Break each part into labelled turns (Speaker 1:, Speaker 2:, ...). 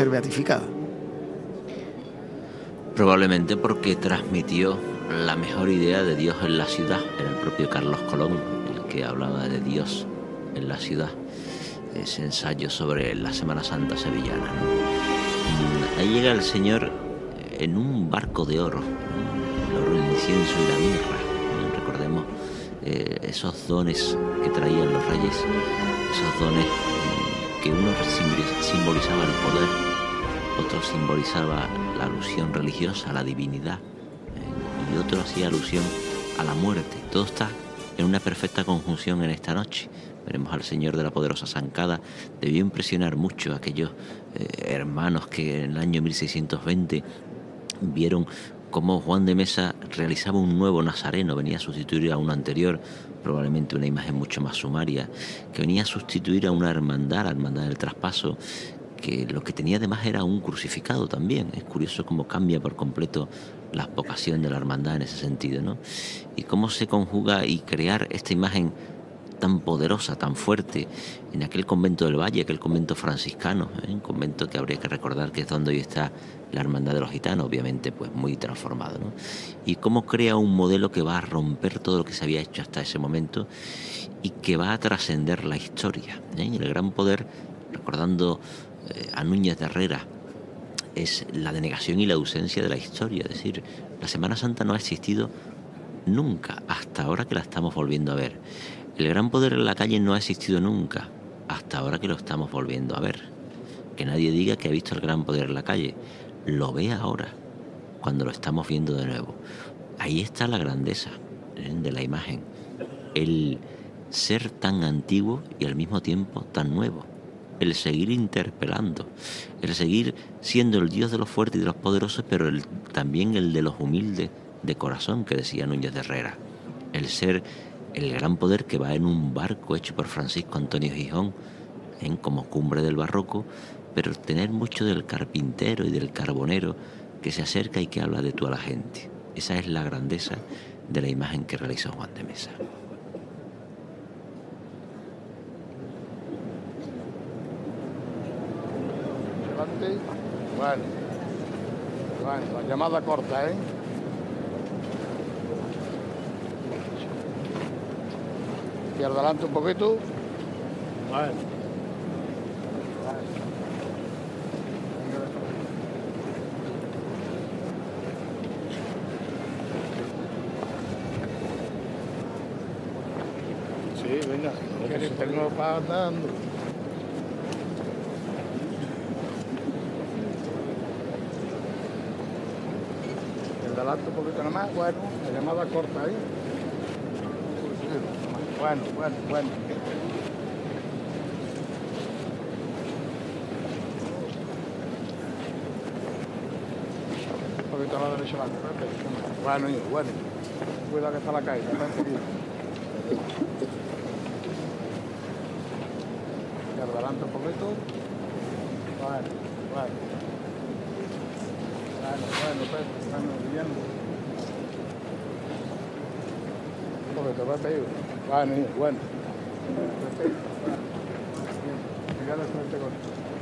Speaker 1: ser beatificada.
Speaker 2: Probablemente porque transmitió la mejor idea de Dios en la ciudad. Era el propio Carlos Colón el que hablaba de Dios en la ciudad. Ese ensayo sobre la Semana Santa sevillana, ¿no? Ahí llega el Señor en un barco de oro, ¿no? El oro, el incienso y la mirra, ¿no? Recordemos esos dones que traían los reyes, esos dones que uno simbolizaba el poder, otro simbolizaba la alusión religiosa, la divinidad, y otro hacía alusión a la muerte. Todo está en una perfecta conjunción en esta noche. Veremos al Señor de la Poderosa Zancada. Debió impresionar mucho a aquellos hermanos que en el año 1620 vieron cómo Juan de Mesa realizaba un nuevo Nazareno, venía a sustituir a uno anterior, probablemente una imagen mucho más sumaria, que venía a sustituir a una hermandad, la hermandad del traspaso, que lo que tenía además era un crucificado también. Es curioso cómo cambia por completo la vocación de la hermandad en ese sentido, ¿no? Y cómo se conjuga y crear esta imagen tan poderosa, tan fuerte, en aquel convento del Valle, aquel convento franciscano, un convento que habría que recordar que es donde hoy está la Hermandad de los Gitanos, obviamente pues muy transformado, ¿no? Y cómo crea un modelo que va a romper todo lo que se había hecho hasta ese momento y que va a trascender la historia, ¿eh? El gran poder, recordando a Núñez de Herrera, es la denegación y la ausencia de la historia. Es decir, la Semana Santa no ha existido nunca, hasta ahora que la estamos volviendo a ver. El gran poder en la calle no ha existido nunca, hasta ahora que lo estamos volviendo a ver. Que nadie diga que ha visto el gran poder en la calle. Lo ve ahora, cuando lo estamos viendo de nuevo. Ahí está la grandeza de la imagen. El ser tan antiguo y al mismo tiempo tan nuevo. El seguir interpelando. El seguir siendo el Dios de los fuertes y de los poderosos, pero también el de los humildes de corazón, que decía Núñez de Herrera. El ser el gran poder que va en un barco hecho por Francisco Antonio Gijón, como cumbre del barroco, pero tener mucho del carpintero y del carbonero que se acerca y que habla de tú a la gente. Esa es la grandeza de la imagen que realizó Juan de Mesa.
Speaker 3: Bueno, la llamada corta, ¿eh? Y adelante un poquito. Bueno. Sí, venga. Que tengo para andando. Y adelante un poquito nomás. Bueno, la llamada corta ahí. Bueno. Un poquito a la derecha adelante. Bueno. Cuidado que está la calle, está enseguida. Y adelante un poquito. Bueno, bien. Un poquito, rápido. Bueno. Perfecto. Bien. Frente con.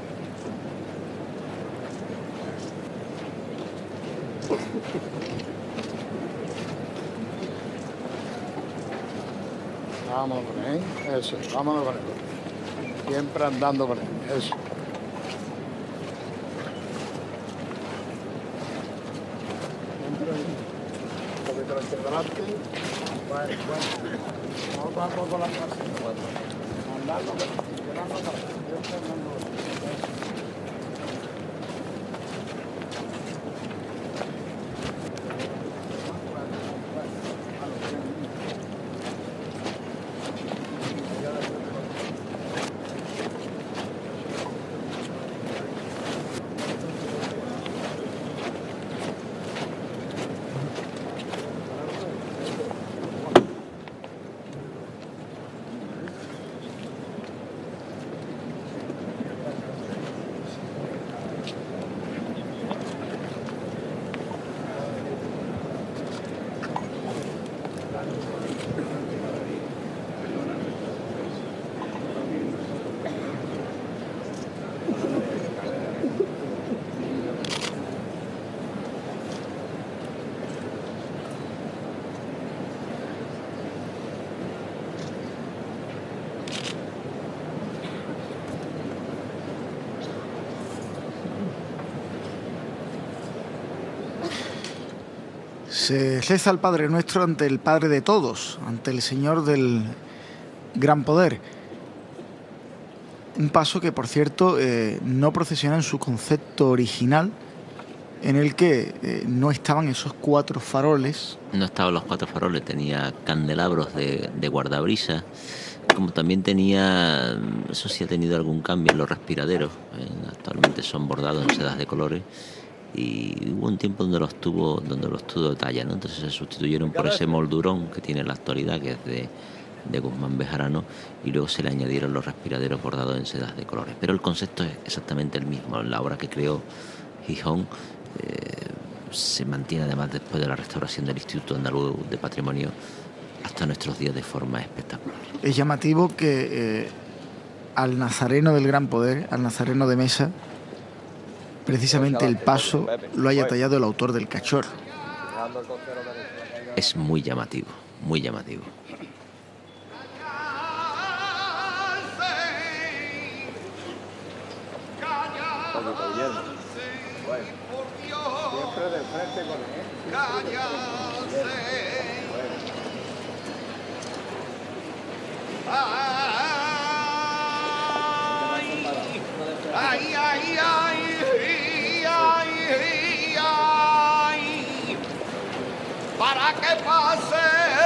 Speaker 3: Vámonos con él. Eso, vámonos con él. Siempre andando con él. Eso. Un poquito hacia adelante. Bueno. Vamos con la clase. Andando, quedando para Se reza al Padre Nuestro ante el Padre de todos, ante el Señor del Gran Poder. Un paso que, por cierto, no procesiona en su concepto original, en el que no estaban esos 4 faroles.
Speaker 2: No estaban los 4 faroles, tenía candelabros de guardabrisa, como también tenía, eso sí ha tenido algún cambio en los respiraderos, actualmente son bordados en sedas de colores, y hubo un tiempo donde los tuvo de talla, ¿no? Entonces se sustituyeron por ese moldurón que tiene en la actualidad, que es de Guzmán Bejarano, y luego se le añadieron los respiraderos bordados en sedas de colores. Pero el concepto es exactamente el mismo. En la obra que creó Gijón se mantiene, además, después de la restauración del Instituto Andaluz de Patrimonio hasta nuestros días, de forma espectacular.
Speaker 3: Es llamativo que al Nazareno del Gran Poder, al Nazareno de Mesa, precisamente el paso lo haya tallado el autor del Cachorro.
Speaker 2: Es muy llamativo, muy llamativo.
Speaker 3: Siempre de frente con él.
Speaker 1: Ay, ay, ay, ay, ay, para que pase.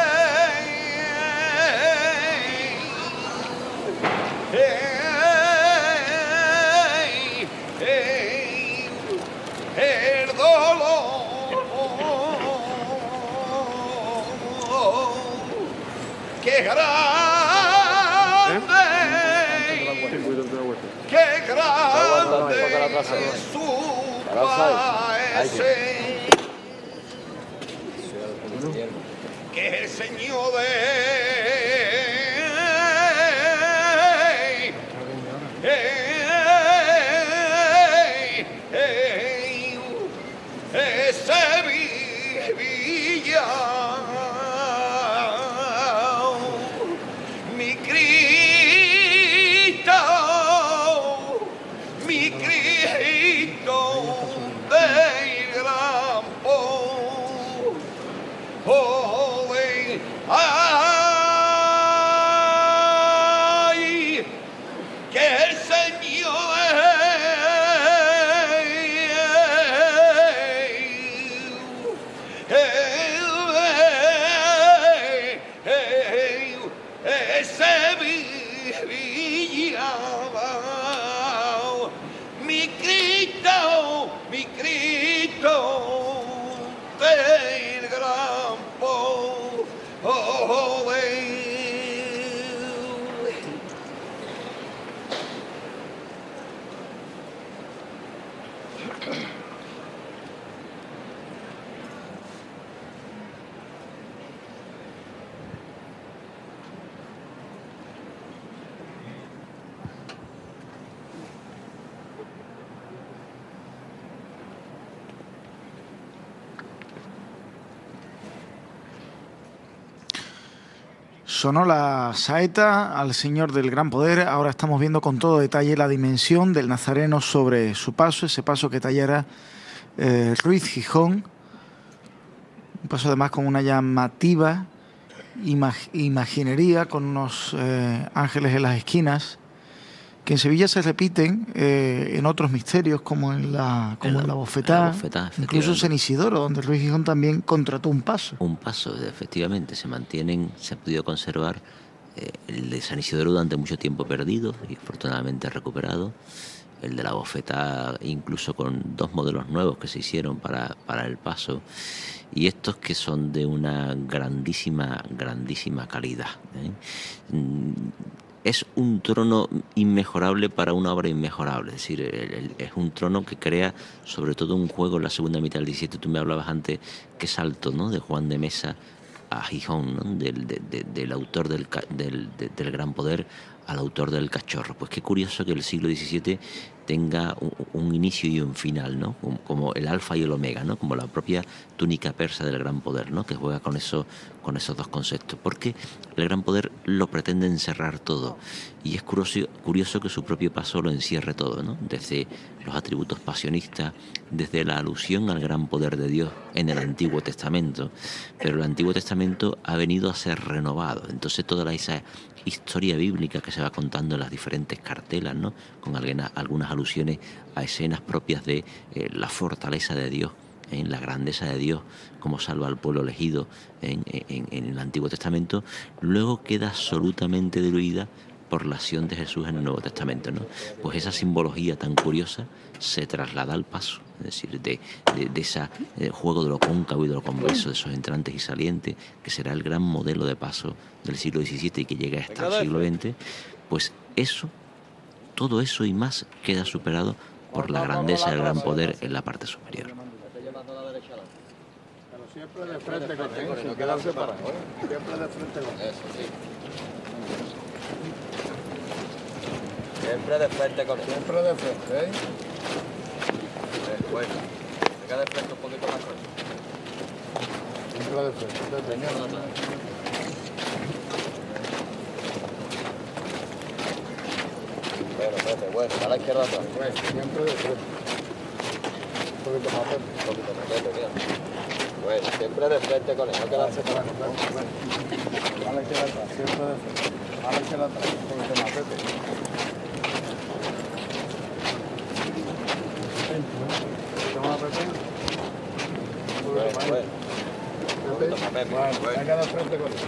Speaker 1: El dolor que grande, que grande es su padre, que el Señor Sevilla, mi Cristo del gran poder. Ay, que el Señor Sevilla, mi Cristo del gran poder.
Speaker 3: Sonó la saeta al Señor del Gran Poder. Ahora estamos viendo con todo detalle la dimensión del Nazareno sobre su paso, ese paso que tallara Ruiz Gijón. Un paso además con una llamativa imaginería, con unos ángeles en las esquinas, que en Sevilla se repiten en otros misterios, como en la Bofetá, incluso en San Isidoro, donde Ruiz Gijón también contrató un paso.
Speaker 2: Un paso, efectivamente, se ha podido conservar el de San Isidoro durante mucho tiempo perdido y afortunadamente recuperado. El de la Bofetá, incluso con 2 modelos nuevos que se hicieron para el paso, y estos que son de una grandísima calidad, Es un trono inmejorable para una obra inmejorable. Es decir, es un trono que crea sobre todo un juego en la segunda mitad del 17. Tú me hablabas antes, qué salto, ¿no?, de Juan de Mesa a Gijón, ¿no?, del autor del Gran Poder al autor del Cachorro. Pues qué curioso que el siglo XVII tenga un inicio y un final, ¿no? Como el alfa y el omega, ¿no? Como la propia túnica persa del gran poder, ¿no? Que juega con esos dos conceptos, porque el gran poder lo pretende encerrar todo, y es curioso que su propio paso lo encierre todo, ¿no? Desde los atributos pasionistas, desde la alusión al gran poder de Dios en el Antiguo Testamento, pero el Antiguo Testamento ha venido a ser renovado, entonces toda esa historia bíblica que se va contando en las diferentes cartelas, ¿no? Con algunas alusiones a escenas propias de la fortaleza de Dios, en la grandeza de Dios, como salva al pueblo elegido en el Antiguo Testamento, luego queda absolutamente diluida por la acción de Jesús en el Nuevo Testamento, ¿no? Pues esa simbología tan curiosa se traslada al paso, es decir, de ese juego de lo cóncavo y de lo convexo, de esos entrantes y salientes, que será el gran modelo de paso del siglo XVII y que llega hasta el siglo XX, pues eso, todo eso y más queda superado por la grandeza del gran poder en la parte superior.
Speaker 4: Siempre de frente con él, sin quedarse parado, siempre de frente con él. Eso sí. Siempre de frente con él. Siempre de frente, ¿eh? Bueno, se queda de frente un poquito más corto. Siempre de frente, bueno, a la izquierda atrás. Siempre de frente. Un poquito más frente. Un poquito más frente, mira. Bueno, siempre de frente con él, no quedarse parado. A la izquierda atrás, siempre de frente. A la izquierda atrás, un poquito más frente. Bueno, venga de frente con él.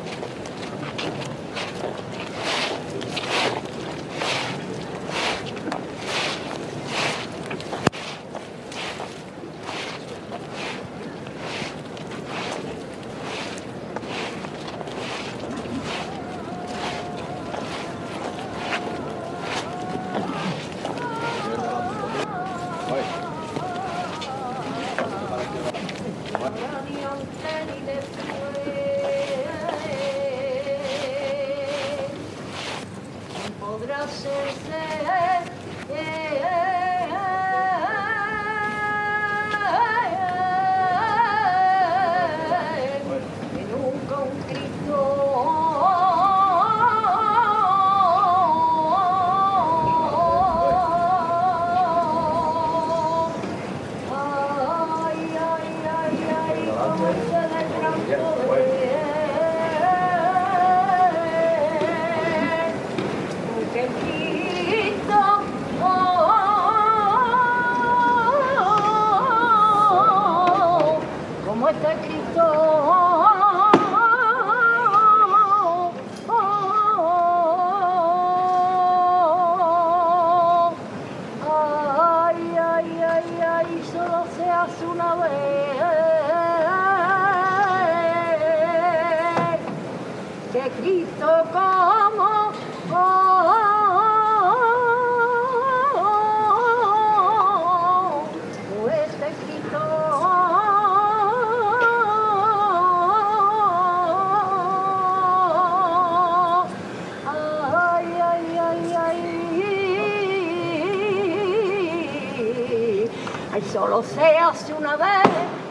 Speaker 5: Solo se hace una vez.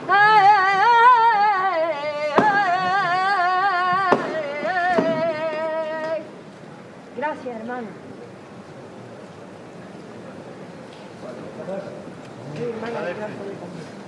Speaker 5: Gracias, hermano. Sí, hermana, gracias.